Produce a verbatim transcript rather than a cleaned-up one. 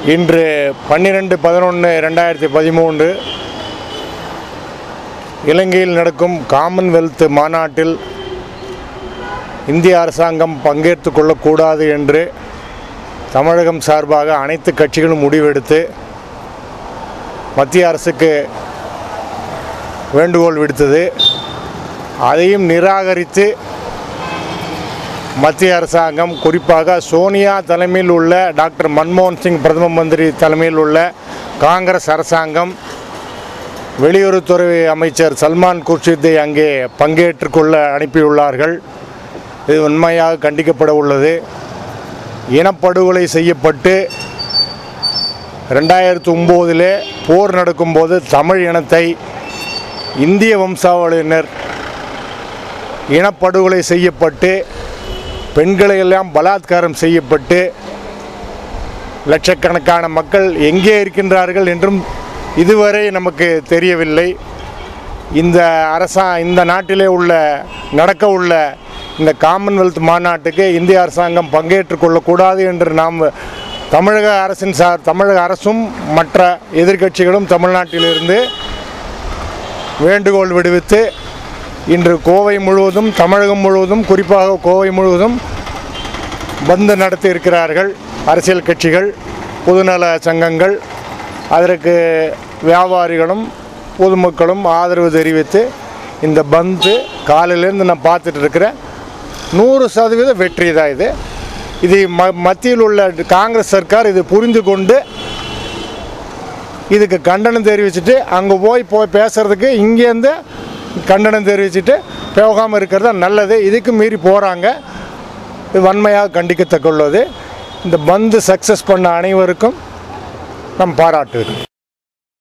இன்று பன்னிரெண்டு பதினொன்று ரெண்டாயிரத்தி பதிமூன்று இலங்கையில் நடக்கும் காமன்வெல்த் மாநாட்டில் இந்திய அரசாங்கம் பங்கேற்று கொள்ளக்கூடாது என்று தமிழகம் சார்பாக அனைத்து கட்சிகளும் முடிவெடுத்து மத்திய அரசுக்கு வேண்டுகோள் விடுத்தது. அதையும் நிராகரித்து மத்திய அரசாங்கம், குறிப்பாக சோனியா தலைமையில் உள்ள டாக்டர் மன்மோகன் சிங் பிரதம மந்திரி தலைமையில் உள்ள காங்கிரஸ் அரசாங்கம் வெளியுறவுத்துறை அமைச்சர் சல்மான் குர்ஷித்தை அங்கே பங்கேற்று கொள்ள அனுப்பியுள்ளார்கள். இது உண்மையாக கண்டிக்கப்பட உள்ளது. இனப்படுகொலை செய்யப்பட்டு ரெண்டாயிரத்தி ஒம்போதிலே போர் நடக்கும்போது தமிழ் இனத்தை இந்திய வம்சாவளியினர் இனப்படுகொலை செய்யப்பட்டு பெண்களை எல்லாம் பலாத்காரம் செய்யப்பட்டு லட்சக்கணக்கான மக்கள் எங்கே இருக்கின்றார்கள் என்றும் இதுவரை நமக்கு தெரியவில்லை. இந்த அரசா இந்த நாட்டிலே உள்ள நடக்க உள்ள இந்த காமன்வெல்த் மாநாட்டுக்கு இந்திய அரசாங்கம் பங்கேற்று கொள்ளக்கூடாது என்று நாம் தமிழக அரசின் சார் தமிழக அரசும் மற்ற எதிர்க்கட்சிகளும் தமிழ்நாட்டிலிருந்து வேண்டுகோள் விடுவித்து இன்று கோவை முழுவதும், தமிழகம் முழுவதும், குறிப்பாக கோவை முழுவதும் பந்து நடத்தி இருக்கிறார்கள். அரசியல் கட்சிகள், பொதுநல சங்கங்கள், அதற்கு வியாபாரிகளும் பொதுமக்களும் ஆதரவு தெரிவித்து இந்த பந்து காலையிலேருந்து நான் பார்த்துட்டு இருக்கிறேன். நூறு சதவீத வெற்றி தான் இது. இது ம மத்தியில் உள்ள காங்கிரஸ் சர்க்கார் இது புரிந்து கொண்டு இதுக்கு கண்டனம் தெரிவிச்சுட்டு அங்கே போய் போய் பேசுகிறதுக்கு இங்கேருந்து கண்டனம் தெரிவிச்சுட்டு போகாமல் இருக்கிறது தான் நல்லது. இதுக்கு மீறி போகிறாங்க. இது வன்மையாக கண்டிக்கத்தக்கள்ளது. இந்த பந்து சக்ஸஸ் பண்ண அனைவருக்கும் நம் பாராட்டுகிறோம்.